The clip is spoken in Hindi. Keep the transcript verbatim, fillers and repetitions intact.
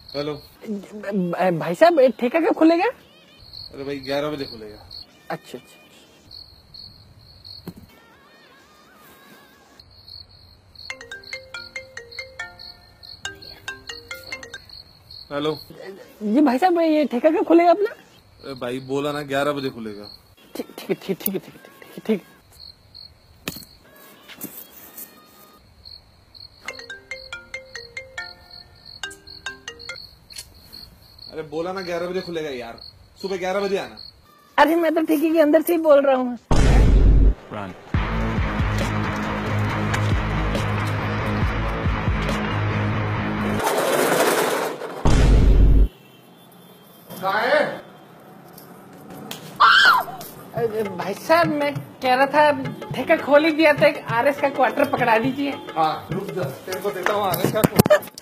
हेलो भाई साहब ठेका कब खुलेगा? अरे भाई ग्यारह बजे खुलेगा। अच्छा अच्छा। हेलो जी भाई साहब ये ठेका कब खुलेगा अपना? अरे भाई बोला ना ग्यारह बजे खुलेगा। ठीक ठीक है ठीक ठीक है ठीक है ठीक है। अरे बोला ना ग्यारह बजे खुलेगा यार, सुबह ग्यारह बजे आना। अरे मैं तो ठेके के अंदर से ही बोल रहा हूँ। Run. भाई साहब मैं कह रहा था ठेका खोल ही दिया था, एक आरएस का क्वार्टर पकड़ा दीजिए। हाँ रुक जा, तेरे को देता हूँ आरएस का।